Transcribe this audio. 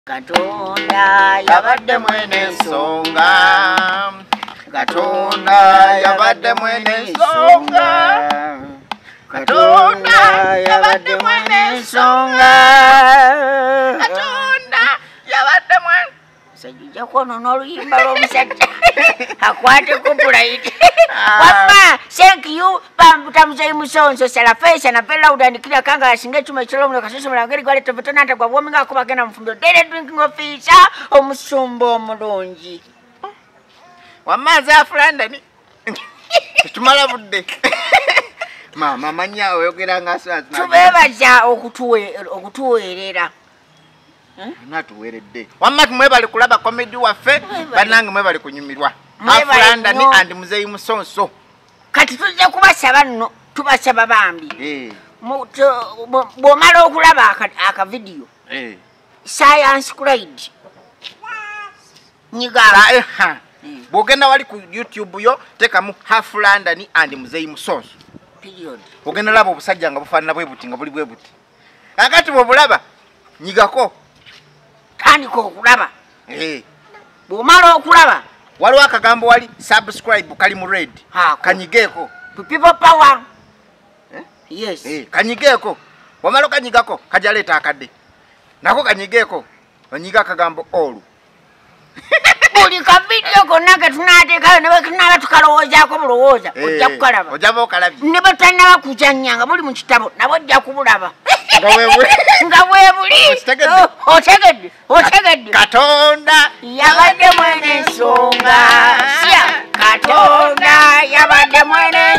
Katonda yabadde mwene nsonga. Katonda yabadde mwene nsonga. Katonda yabadde mwene nsonga. Katonda yabadde mwene. Sajja kono n'oluyimba lw'omusajja akwate copyright. Wapa, thank you. Tamuzayi musonso salafesha na pela udandikira kanga asinge chuma cholomo kasose mulangeri kwale tobotana ata kwa bwomi ngako bagenda mfundo daily drinking officer omusumbo omulungi. Wamaza afulanda ni tumala budde. Mama manya oyogera ngaso tubebaza okutuwerera. Natuweredde. Wamma tumwe bali kulaba comedy waffe banange mwe bali kunyumirwa. Afulanda ni andi muzeyi musonso. Kati tujja kubasaba nno tubasaba bambi. Bw'omala okulaba aka video. Science grade. Nyigala. Bw'ogenda wali ku YouTube yo tekamu Afulanda ni andi muzeyi musonso. Period. Ogenda laba obusajja nga bufaanana bwe buti nga buli bwe buti. Akati bw'obulaba nyigako. Tandika okulaba. Bw'omala okulaba waliwo akagambo wali subscribe kali mu red. Kanyigeeko. People power. Yes. Kanyigeeko. Wamala kanyigako kajja leeta akadde. Nako kanyigeeko. Onyiga akagambo all. Buli ka video konna ke tunateekayo ne bwe tunaba tukalowoozaako bulowooza ojja kukalaba. Ojjaba okalabye. Ne bwe tutannaba kujanyanga buli mu kitabo nabo ojja kubulaba. Nga bwebuli. Otegedde. Katonda yabadde mwene nsonga. Katonda yabadde mwene